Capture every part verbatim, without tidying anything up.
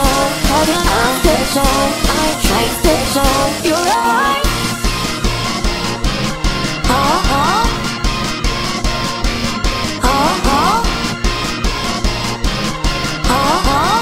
home, having a good song. I tried this song, you're alright. Huh, huh? Huh, huh? Huh, huh?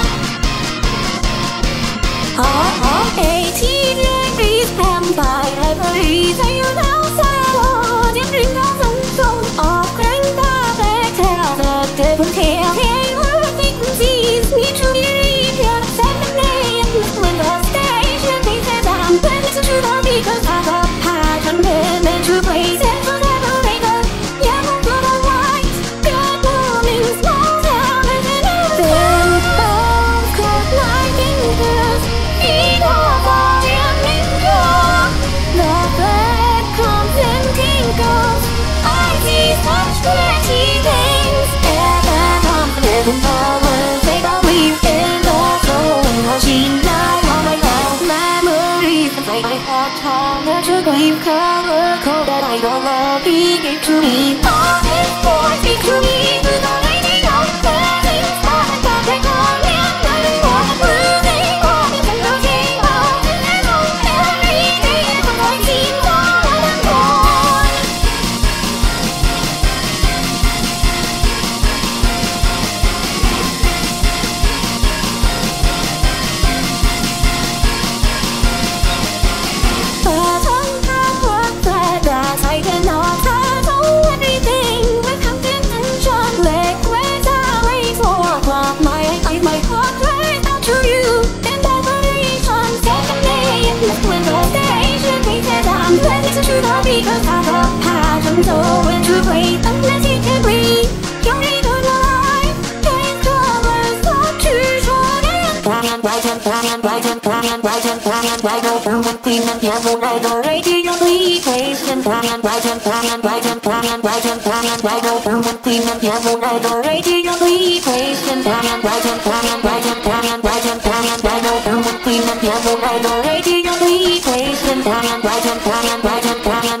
Huh, huh? eighteen degrees vampire libraries. Are you now sad? Tiếng rinh nó rung rung. Ở cánh ta vẽ theo the devil tail. Hey, we're frequencies. We truly read your seven a m when the station thinks that I'm ready to shoot on because I got passion meant to place it for separator. Yeah, we're good and white. Good morning, small town, and then then bones cold like fingers. Feet off all your fingers. The blood comes and tingles. I see such pretty things. And I'm confident in powers. They believe in the soul. Machine now on my own memories. And break my heart tongue. That you grieve color code that I don't love. He gave to me. All his boys speak to me. Through the lightning of the things that I thought they called me. I'm not anymore. Losing all the technology. All the level. Every day is a point. Seems all that I'm born. But somehow I'm glad that I cannot handle everything with comprehension. Liquids are ready for a clock. My eyes, my heart cries out to you in desperation. Second day in this window station, we said I'm ready to shoot off because I got passion. So into breathe unless you can breathe. You're even alive. Change colors, not too short and Brian, Brighton, Brian, Brighton, Brian, Brighton, Brian, Brighton, Brian, Queen and Yellow, Rider, Radio, Equation, Brian, Brighton, Brian, Brighton, Brian, Brighton, Brian, Brighton, Brian, Queen and Yellow, Rider, Radio, Equation, Brian, Brighton, Brian, Brighton, Brian, Brighton, Brian, Brighton, Brian, Queen and Yellow, Rider, Radio, Equation, Brian, Brighton, Brian, Brighton, Brian,